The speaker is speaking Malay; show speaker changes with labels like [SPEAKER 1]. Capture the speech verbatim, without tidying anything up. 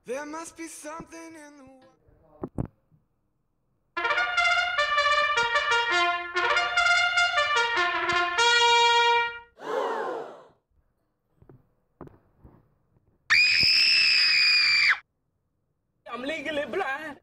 [SPEAKER 1] There must be something in the world.
[SPEAKER 2] अमली के लिए बुलाया है।